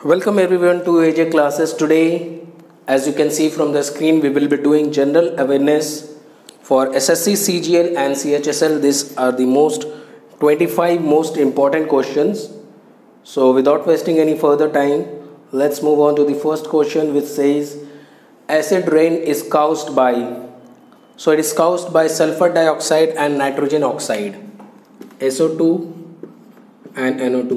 Welcome everyone to AJ classes. Today, as you can see from the screen, we will be doing general awareness for SSC, CGL and CHSL. These are the 25 most important questions. So without wasting any further time, let's move on to the first question, which says acid rain is caused by. So it is caused by sulfur dioxide and nitrogen oxide, SO2 and NO2.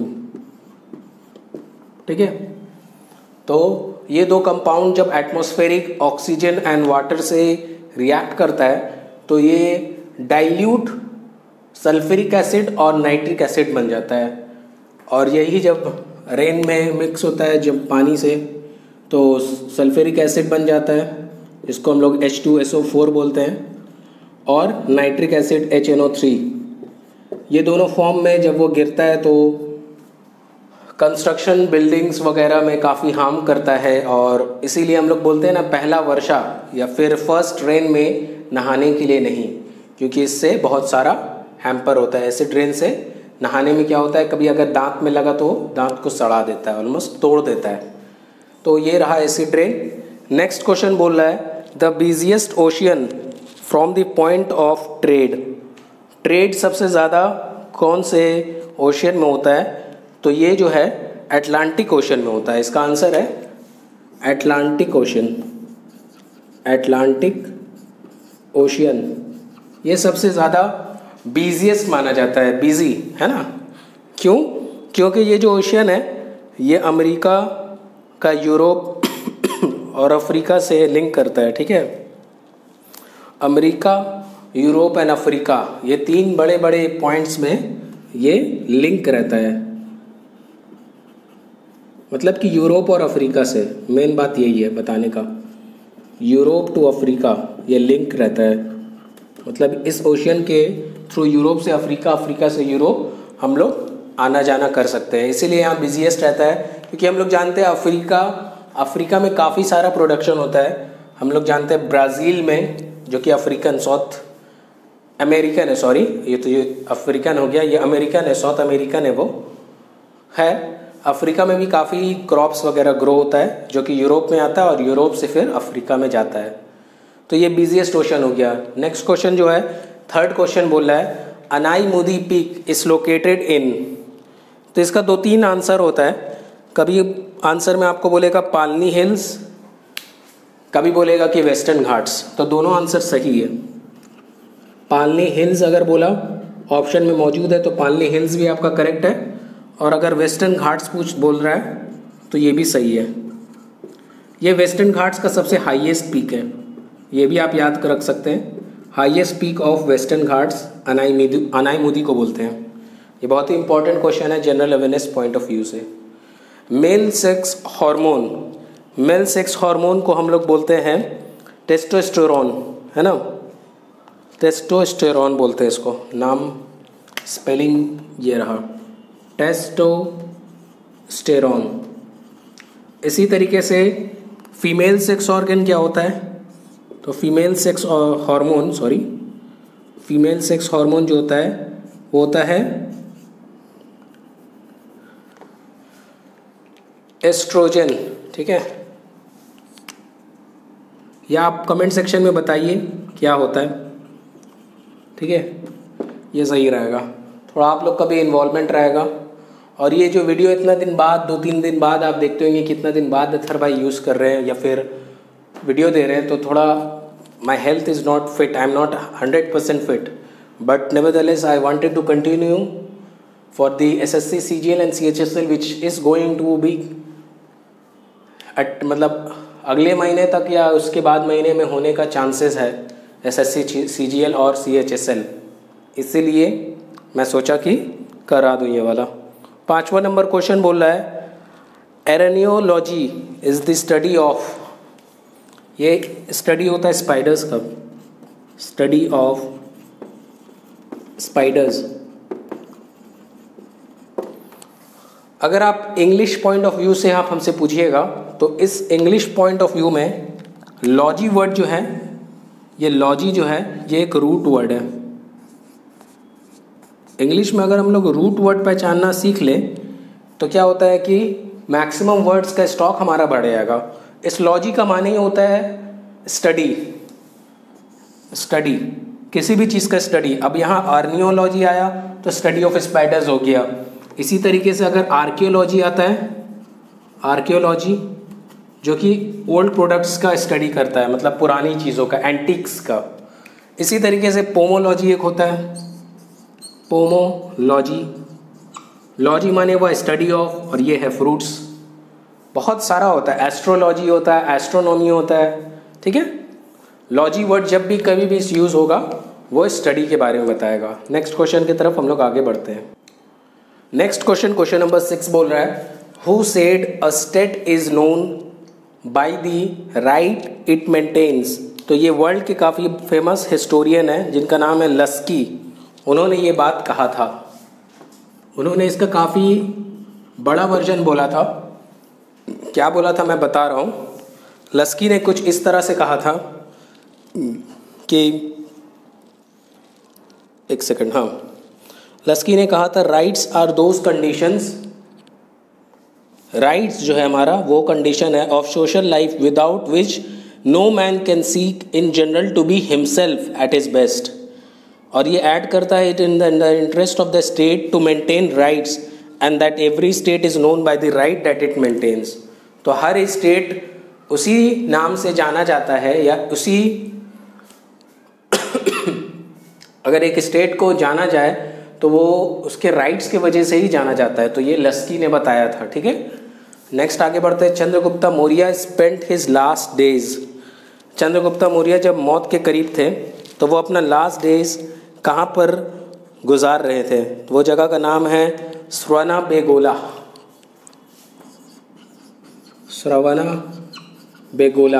ठीक है, तो ये दो compound जब atmospheric oxygen and water से react करता है तो ये डाइल्यूट सल्फ्यूरिक एसिड और नाइट्रिक एसिड बन जाता है, और यही जब रेन में मिक्स होता है जब पानी से तो सल्फ्यूरिक एसिड बन जाता है, इसको हम लोग H2SO4 बोलते हैं, और नाइट्रिक एसिड HNO3। ये दोनों फॉर्म में जब वो गिरता है तो कंस्ट्रक्शन बिल्डिंग्स वगैरह में काफ़ी हार्म करता है, और इसीलिए हम लोग बोलते हैं ना, पहला वर्षा या फिर फर्स्ट रेन में नहाने के लिए नहीं, क्योंकि इससे बहुत सारा हैम्पर होता है। एसिड रेन से नहाने में क्या होता है, कभी अगर दांत में लगा तो दांत को सड़ा देता है, ऑलमोस्ट तोड़ देता है। तो ये रहा एसिड रेन। नेक्स्ट क्वेश्चन बोल रहा है the busiest ocean from the point of trade. Trade सबसे ज़्यादा कौन से ओशियन में होता है, तो ये जो है अटलांटिक ओशन में होता है। इसका आंसर है अटलांटिक ओशन। अटलांटिक ओशियन ये सबसे ज़्यादा बिजिएस्ट माना जाता है, बिजी है ना। क्यों? क्योंकि ये जो ओशियन है ये अमेरिका का यूरोप और अफ्रीका से लिंक करता है। ठीक है, अमेरिका, यूरोप एंड अफ्रीका, ये तीन बड़े बड़े पॉइंट्स में ये लिंक रहता है। मतलब कि यूरोप और अफ्रीका से, मेन बात यही है बताने का, यूरोप टू अफ्रीका ये लिंक रहता है। मतलब इस ओशियन के थ्रू यूरोप से अफ्रीका, अफ्रीका से यूरोप हम लोग आना जाना कर सकते हैं, इसीलिए यहाँ बिजिएस्ट रहता है। क्योंकि हम लोग जानते हैं अफ्रीका में काफ़ी सारा प्रोडक्शन होता है। हम लोग जानते हैं ब्राज़ील में, जो कि अफ्रीकन, साउथ अमेरिकन है, सॉरी ये अफ्रीकन हो गया, ये अमेरिकन है, साउथ अमेरिकन है वो है। अफ्रीका में भी काफ़ी क्रॉप्स वगैरह ग्रो होता है जो कि यूरोप में आता है और यूरोप से फिर अफ्रीका में जाता है। तो ये बिजिएस्ट ओशन हो गया। नेक्स्ट क्वेश्चन जो है, थर्ड क्वेश्चन बोल रहा है Anamudi peak is located in. तो इसका 2-3 आंसर होता है। कभी आंसर में आपको बोलेगा पालनी हिल्स, कभी बोलेगा कि वेस्टर्न घाट्स, तो दोनों आंसर सही है। पालनी हिल्स अगर बोला ऑप्शन में मौजूद है तो पालनी हिल्स भी आपका करेक्ट है, और अगर वेस्टर्न घाट्स बोल रहा है तो ये भी सही है। ये वेस्टर्न घाट्स का सबसे हाईएस्ट पीक है, ये भी आप याद कर रख सकते हैं। Highest peak of Western Ghats Anamudi को बोलते हैं। ये बहुत ही इंपॉर्टेंट क्वेश्चन है general awareness point of view से। Male sex hormone, male sex hormone को हम लोग बोलते हैं टेस्टोस्टेरोन, है ना। टेस्टोस्टेरोन बोलते हैं इसको, नाम स्पेलिंग ये रहा, टेस्टोस्टेरोन। इसी तरीके से फीमेल सेक्स ऑर्गन क्या होता है, तो फीमेल सेक्स हार्मोन जो होता है वो होता है एस्ट्रोजन। ठीक है, या आप कमेंट सेक्शन में बताइए क्या होता है। ठीक है, ये सही रहेगा, थोड़ा आप लोग का भी इन्वॉल्वमेंट रहेगा। और ये जो वीडियो इतना दिन बाद, 2-3 दिन बाद आप देखते होंगे, कितना दिन बाद अथर भाई यूज़ कर रहे हैं या फिर वीडियो दे रहे हैं, तो थोड़ा my health is not fit, I am not 100% fit, but nevertheless I wanted to continue for the SSC, CGL and CHSL which is going to be मतलब अगले महीने तक या उसके बाद महीने में होने का चांसेस है SSC, CGL और CHSL। इसीलिए मैं सोचा कि करा दूँ ये वाला। 5वां नंबर क्वेश्चन बोल रहा है araneology is the study of. ये स्टडी होता है स्पाइडर्स का, स्टडी ऑफ स्पाइडर्स। अगर आप इंग्लिश पॉइंट ऑफ व्यू से आप हमसे पूछिएगा तो इस इंग्लिश पॉइंट ऑफ व्यू में लॉजी वर्ड जो है, ये लॉजी जो है ये एक रूट वर्ड है। इंग्लिश में अगर हम लोग रूट वर्ड पहचानना सीख लें तो क्या होता है कि मैक्सिमम वर्ड्स का स्टॉक हमारा बढ़ जाएगा। इस लॉजी का माने ही होता है स्टडी, स्टडी किसी भी चीज़ का स्टडी। अब यहाँ आर्नियोलॉजी आया तो स्टडी ऑफ स्पाइडर्स हो गया। इसी तरीके से अगर आर्कियोलॉजी आता है, आर्कियोलॉजी जो कि ओल्ड प्रोडक्ट्स का स्टडी करता है, मतलब पुरानी चीज़ों का, एंटीक्स का। इसी तरीके से पोमोलॉजी एक होता है, पोमोलॉजी, लॉजी माने वो स्टडी ऑफ, और ये है फ्रूट्स। बहुत सारा होता है, एस्ट्रोलॉजी होता है, एस्ट्रोनॉमी होता है, ठीक है। लॉजी वर्ड जब भी कभी भी यूज़ होगा वो स्टडी के बारे में बताएगा। नेक्स्ट क्वेश्चन की तरफ हम लोग आगे बढ़ते हैं। नेक्स्ट क्वेश्चन, क्वेश्चन नंबर 6 बोल रहा है, who said a state is known by the right it maintains. तो ये वर्ल्ड के काफ़ी फेमस हिस्टोरियन है जिनका नाम है लस्की। उन्होंने ये बात कहा था, उन्होंने इसका काफ़ी बड़ा वर्जन बोला था। क्या बोला था मैं बता रहा हूँ। लस्की ने कुछ इस तरह से कहा था कि, एक सेकंड, हाँ, लस्की ने कहा था rights are those conditions, rights जो है हमारा वो कंडीशन है of social life without which no man can seek in general to be himself at his best. और ये ऐड करता है it in the interest of the state to maintain rights and that every state is known by the right that it maintains. तो हर state उसी नाम से जाना जाता है, या उसी अगर एक स्टेट को जाना जाए तो वो उसके राइट्स की वजह से ही जाना जाता है। तो ये लस्की ने बताया था, ठीक है। नेक्स्ट आगे बढ़ते हैं। Chandragupta Maurya spent his last days. Chandragupta Maurya जब मौत के करीब थे तो वो अपना लास्ट डेज कहाँ पर गुजार रहे थे। तो वो जगह का नाम है श्रवणबेगोला, श्रवणबेगोला,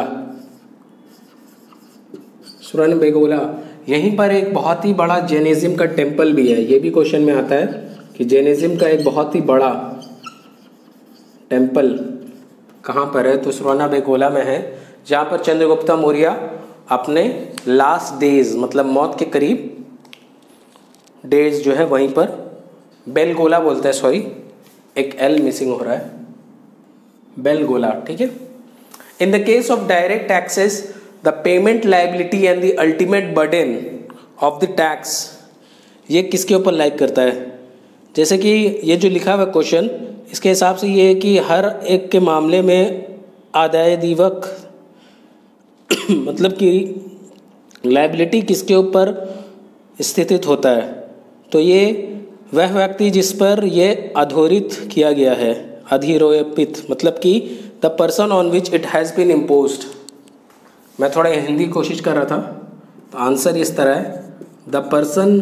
श्रवणबेगोला। यहीं पर एक बहुत ही बड़ा जैनिज्म का टेम्पल भी है। ये भी क्वेश्चन में आता है कि जैनिज्म का एक बहुत ही बड़ा टेम्पल कहाँ पर है। तो श्रवणबेगोला में है, जहाँ पर चंद्रगुप्ता मौर्य अपने लास्ट डेज, मतलब मौत के करीब डेज जो है वहीं पर, बेलगोला बोलते हैं, सॉरी एक एल मिसिंग हो रहा है, बेलगोला, ठीक है। In the case of direct taxes the payment liability and the ultimate burden of the tax, ये किसके ऊपर लाइक करता है। जैसे कि ये जो लिखा हुआ क्वेश्चन, इसके हिसाब से ये है कि हर एक के मामले में आदाय दिवक मतलब कि लाइबिलिटी किसके ऊपर स्थित होता है। तो ये वह व्यक्ति जिस पर ये अधोरित किया गया है, अधिरोपित, मतलब कि the person on which it has been imposed. मैं थोड़ा हिंदी कोशिश कर रहा था, तो आंसर इस तरह है, द पर्सन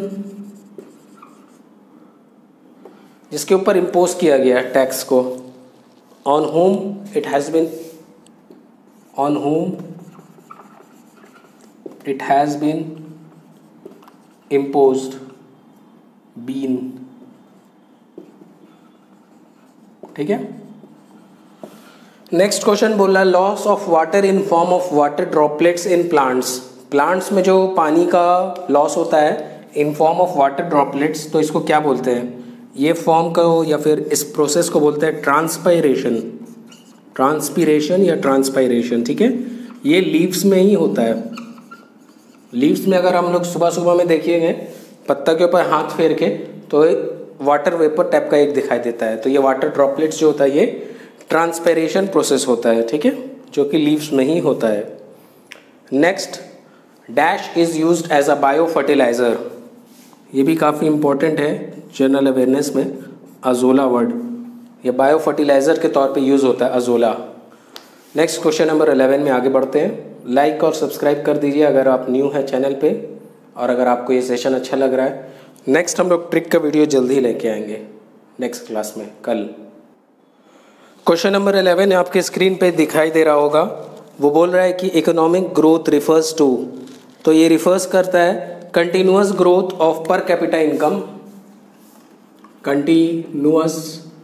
जिसके ऊपर इम्पोज किया गया है टैक्स को, on whom it has been, on whom it has been imposed, been, ठीक है। नेक्स्ट क्वेश्चन बोल रहा है loss of water in form of water droplets in plants. Plants में जो पानी का लॉस होता है in form of water droplets, तो इसको क्या बोलते हैं। ये फॉर्म को या फिर इस प्रोसेस को बोलते हैं ट्रांसपायरेशन, ट्रांसपीरेशन या ट्रांसपायरेशन, ठीक है। ये लीव्स में ही होता है। लीव्स में अगर हम लोग सुबह सुबह में देखिएंगे पत्ता के ऊपर हाथ फेर के, तो वाटर वेपर टाइप का एक दिखाई देता है। तो ये वाटर ड्रॉपलेट्स जो होता है ये ट्रांसपेरेशन प्रोसेस होता है, ठीक है, जो कि लीव्स में ही होता है। Next, dash is used as a bio fertilizer. ये भी काफ़ी इंपॉर्टेंट है जनरल अवेयरनेस में। अजोला वर्ड, ये बायो फर्टिलाइज़र के तौर पे यूज़ होता है, अजोला। नेक्स्ट क्वेश्चन नंबर 11 में आगे बढ़ते हैं। लाइक और सब्सक्राइब कर दीजिए अगर आप न्यू हैं चैनल पे, और अगर आपको ये सेशन अच्छा लग रहा है। नेक्स्ट हम लोग ट्रिक का वीडियो जल्दी लेके आएंगे नेक्स्ट क्लास में, कल। क्वेश्चन नंबर 11 आपके स्क्रीन पे दिखाई दे रहा होगा। वो बोल रहा है कि इकोनॉमिक ग्रोथ रिफर्स टू, तो ये रिफर्स करता है continuous growth of per capita income, continuous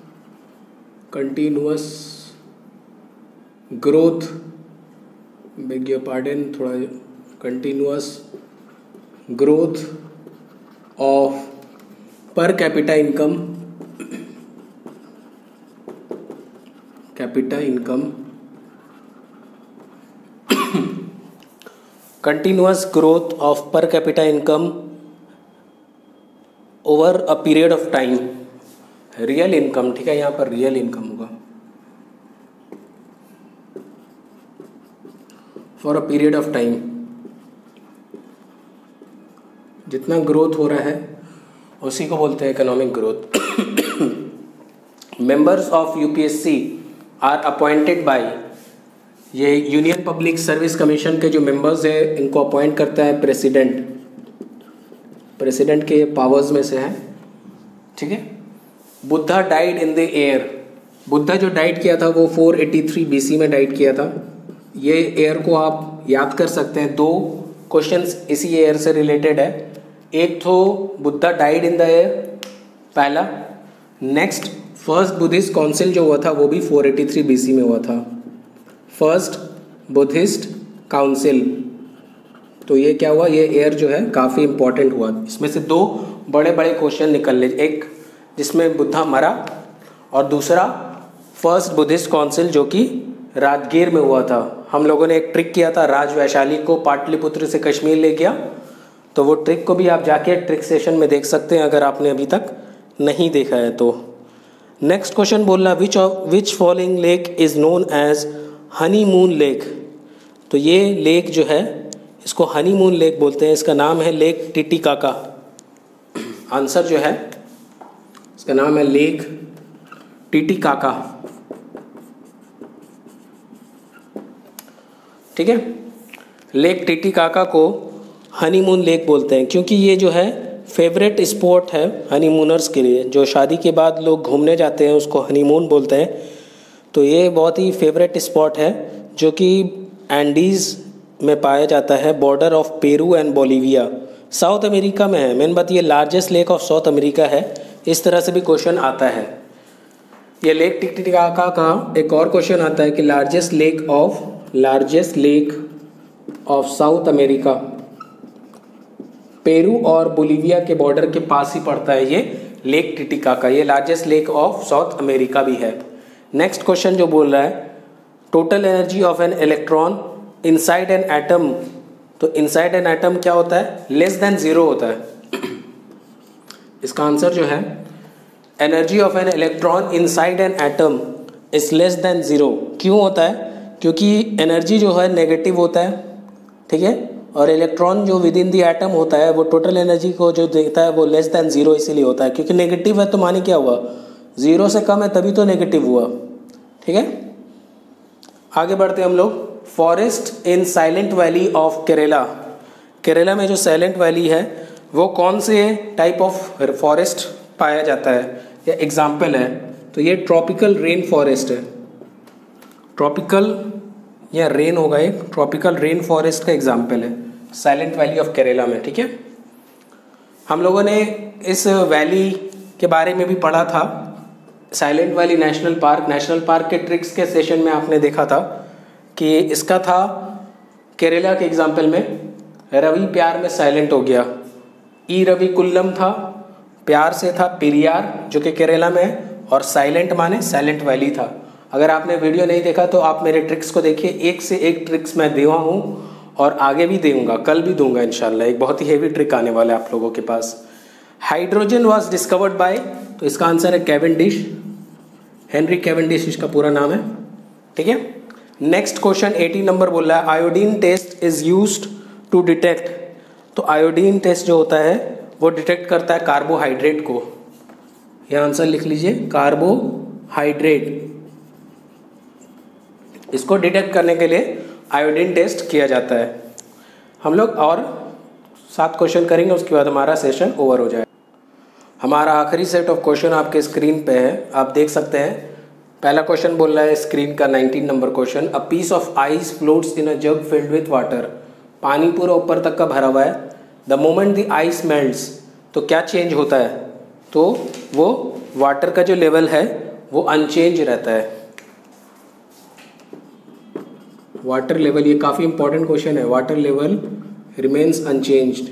growth, beg your pardon, थोड़ा continuous growth of per capita income capita income, continuous growth of per capita income over a period of time, real income, ठीक है, यहाँ पर real income होगा, for a period of time, जितना growth हो रहा है उसी को बोलते हैं economic growth. Members of UPSC are appointed by, ये यूनियन पब्लिक सर्विस कमीशन के जो मेंबर्स हैं इनको अपॉइंट करता है प्रेसिडेंट, प्रेसिडेंट के पावर्स में से है, ठीक है। Buddha died in the year, Buddha जो डाइड किया था वो 483 BC में डाइड किया था। ये एयर को आप याद कर सकते हैं, 2 क्वेश्चंस इसी एयर से रिलेटेड है। एक तो Buddha died in the year पहला, नेक्स्ट फर्स्ट बुद्धिस्ट काउंसिल जो हुआ था वो भी 483 BC में हुआ था, फर्स्ट बुद्धिस्ट काउंसिल। तो ये क्या हुआ, ये एयर जो है काफ़ी इंपॉर्टेंट हुआ। इसमें से 2 बड़े बड़े क्वेश्चन निकल ले, एक जिसमें बुद्धा मरा और दूसरा फर्स्ट बुद्धिस्ट काउंसिल जो कि राजगीर में हुआ था। हम लोगों ने एक ट्रिक किया था, राज वैशाली को पाटलिपुत्र से कश्मीर ले गया, तो वो ट्रिक को भी आप जाके ट्रिक सेशन में देख सकते हैं अगर आपने अभी तक नहीं देखा है तो। नेक्स्ट क्वेश्चन बोल रहा which following lake is known as honeymoon lake. तो ये लेक जो है इसको हनीमून लेक बोलते हैं, इसका नाम है लेक टिटिकाका। आंसर जो है इसका नाम है लेक टिटिकाका, ठीक है। लेक टिटिकाका को हनीमून लेक बोलते हैं क्योंकि ये जो है फेवरेट स्पॉट है हनीमूनर्स के लिए, जो शादी के बाद लोग घूमने जाते हैं उसको हनीमून बोलते हैं। तो ये बहुत ही फेवरेट स्पॉट है जो कि एंडीज़ में पाया जाता है, border of Peru and Bolivia, South America में है। मेन बात ये largest lake of South America है, इस तरह से भी क्वेश्चन आता है। ये लेक टिटिकाका का एक और क्वेश्चन आता है कि largest lake of South America, Peru और बोलीविया के बॉर्डर के पास ही पड़ता है ये लेक टिटिकाका, ये largest lake of South America भी है। नेक्स्ट क्वेश्चन जो बोल रहा है total energy of an electron inside an atom, तो इनसाइड एन एटम क्या होता है, लेस देन 0 होता है। इसका आंसर जो है energy of an electron inside an atom is less than 0। क्यों होता है, क्योंकि एनर्जी जो है नेगेटिव होता है, ठीक है, और इलेक्ट्रॉन जो विद इन दी एटम होता है वो टोटल एनर्जी को जो देता है वो लेस देन 0 इसीलिए होता है, क्योंकि नेगेटिव है तो माने क्या हुआ, 0 से कम है तभी तो नेगेटिव हुआ, ठीक है। आगे बढ़ते हैं हम लोग। Forest in silent valley of Kerala, Kerala में जो साइलेंट वैली है वो कौन से टाइप ऑफ फॉरेस्ट पाया जाता है या एग्जाम्पल है, तो ये ट्रॉपिकल रेन फॉरेस्ट है। ट्रॉपिकल या रेन होगा, एक ट्रॉपिकल रेन फॉरेस्ट का एग्जाम्पल है साइलेंट वैली ऑफ केरला में, ठीक है। हम लोगों ने इस वैली के बारे में भी पढ़ा था, साइलेंट वैली नेशनल पार्क के ट्रिक्स के सेशन में आपने देखा था कि इसका था केरला के एग्जाम्पल में रवि प्यार में साइलेंट हो गया, ई रवि कुल्लम था, प्यार से था पेरियार जो कि केरला में है, और साइलेंट माने साइलेंट वैली था। अगर आपने वीडियो नहीं देखा तो आप मेरे ट्रिक्स को देखिए, एक से एक ट्रिक्स मैं दिया हूँ और आगे भी दूंगा, कल भी दूंगा इंशाल्लाह। एक बहुत ही हेवी ट्रिक आने वाला है आप लोगों के पास। हाइड्रोजन वॉज डिस्कवर्ड बाय, तो इसका आंसर है कैवेंडिश, हेनरी कैवेंडिश इसका पूरा नाम है, ठीक है। नेक्स्ट क्वेश्चन 18 नंबर बोल रहा है iodine test is used to detect, तो आयोडीन टेस्ट जो होता है वो डिटेक्ट करता है कार्बोहाइड्रेट को। यह आंसर लिख लीजिए, कार्बोहाइड्रेट, इसको डिटेक्ट करने के लिए आयोडीन टेस्ट किया जाता है। हम लोग और 7 क्वेश्चन करेंगे, उसके बाद हमारा सेशन ओवर हो जाए। हमारा आखिरी सेट ऑफ क्वेश्चन आपके स्क्रीन पे है, आप देख सकते हैं। पहला क्वेश्चन बोल रहा है स्क्रीन का 19 number question, a piece of ice floats in a jug filled with water, पानी पूरा ऊपर तक का भरा हुआ है। The moment the ice melts, तो क्या चेंज होता है, तो वो वाटर का जो लेवल है वो अनचेंज रहता है। वाटर लेवल, ये काफ़ी इंपॉर्टेंट क्वेश्चन है, वाटर लेवल रिमेन्स अनचेंज्ड,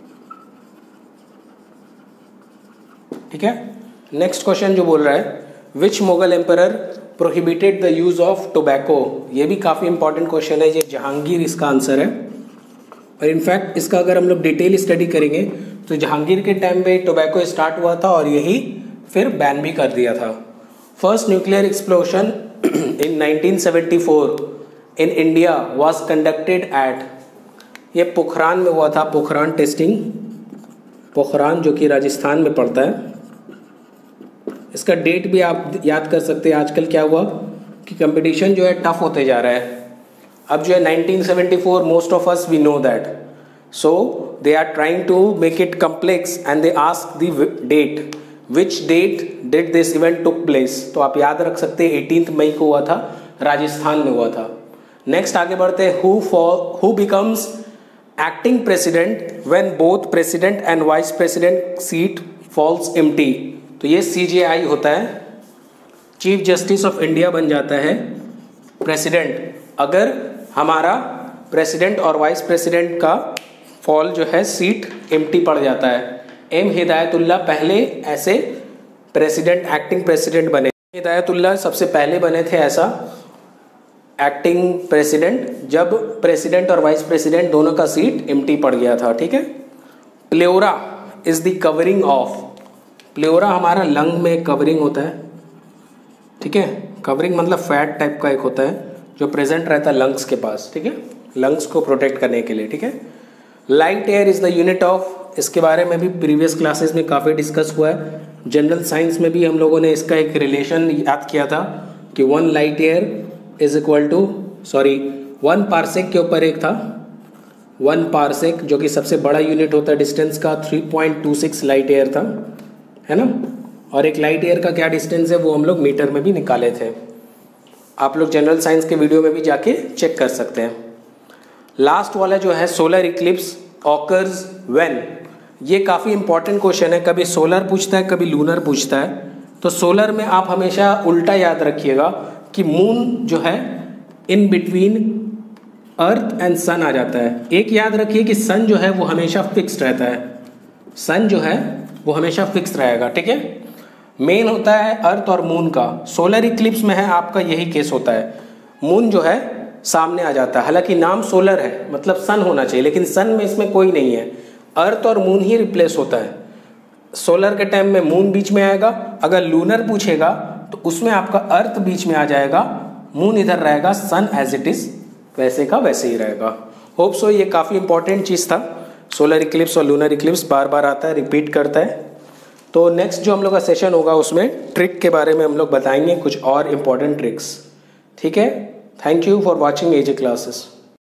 ठीक है। नेक्स्ट क्वेश्चन जो बोल रहा है which Mughal emperor prohibited the use of tobacco? ये भी काफ़ी इंपॉर्टेंट क्वेश्चन है, ये जहांगीर इसका आंसर है। और इनफैक्ट इसका अगर हम लोग डिटेल स्टडी करेंगे तो जहांगीर के टाइम में टोबैको स्टार्ट हुआ था और यही फिर बैन भी कर दिया था। First nuclear explosion in 1974 in India was conducted at, ये पोखरान में हुआ था, पोखरान टेस्टिंग, पोखरान जो कि राजस्थान में पड़ता है। इसका डेट भी आप याद कर सकते हैं। आजकल क्या हुआ कि कंपटीशन जो है टफ होते जा रहा है। अब जो है 1974, most of us we know that, so they are trying to make it complex and they ask the date, which date did this event took place. तो आप याद रख सकते हैं 18 मई को हुआ था, राजस्थान में हुआ था। नेक्स्ट आगे बढ़ते हैं, who becomes acting president when both president and vice president seat falls empty? तो ये CJI होता है, चीफ जस्टिस ऑफ इंडिया बन जाता है प्रेसिडेंट अगर हमारा प्रेसिडेंट और वाइस प्रेसिडेंट का फॉल जो है सीट एम्प्टी पड़ जाता है। M हिदायतुल्लाह पहले ऐसे प्रेसिडेंट, एक्टिंग प्रेसिडेंट बने। हिदायतुल्लाह सबसे पहले बने थे ऐसा एक्टिंग प्रेसिडेंट जब प्रेसिडेंट और वाइस प्रेसिडेंट दोनों का सीट एम्प्टी पड़ गया था। ठीक है। Pleura is the covering of, pleura हमारा लंग में कवरिंग होता है। ठीक है, कवरिंग मतलब फैट टाइप का एक होता है जो प्रेजेंट रहता है लंग्स के पास। ठीक है, लंग्स को प्रोटेक्ट करने के लिए। ठीक है। Light year is the unit of, इसके बारे में भी प्रीवियस क्लासेस में काफ़ी डिस्कस हुआ है। जनरल साइंस में भी हम लोगों ने इसका एक रिलेशन याद किया था कि 1 light year is equal to 1 parsec के ऊपर एक था 1 पार्सेक, जो कि सबसे बड़ा यूनिट होता है डिस्टेंस का, 3.26 लाइट ईयर था, है ना। और एक लाइट ईयर का क्या डिस्टेंस है वो हम लोग मीटर में भी निकाले थे। आप लोग जनरल साइंस के वीडियो में भी जाके चेक कर सकते हैं। लास्ट वाला जो है सोलर इक्लिप्स ऑकर्स व्हेन, ये काफ़ी इंपॉर्टेंट क्वेश्चन है। कभी सोलर पूछता है, कभी लूनर पूछता है। तो सोलर में आप हमेशा उल्टा याद रखिएगा कि मून जो है इन बिटवीन अर्थ एंड सन आ जाता है। एक याद रखिए कि सन जो है वो हमेशा फिक्स्ड रहता है, सन जो है वो हमेशा फिक्स रहेगा। ठीक है। मेन होता है अर्थ और मून का। सोलर इक्लिप्स में है आपका यही केस होता है, मून जो है सामने आ जाता है। हालांकि नाम सोलर है मतलब सन होना चाहिए, लेकिन सन में इसमें कोई नहीं है, अर्थ और मून ही रिप्लेस होता है। सोलर के टाइम में मून बीच में आएगा, अगर लूनर पूछेगा तो उसमें आपका अर्थ बीच में आ जाएगा, मून इधर रहेगा, सन एज इट इज वैसे का वैसे ही रहेगा। होप सो ये काफ़ी इंपॉर्टेंट चीज़ था। सोलर इक्लिप्स और लूनर इक्लिप्स बार बार आता है, रिपीट करता है। तो नेक्स्ट जो हम लोग का सेशन होगा उसमें ट्रिक के बारे में हम लोग बताएंगे, कुछ और इम्पॉर्टेंट ट्रिक्स। ठीक है। Thank you for watching AJ classes.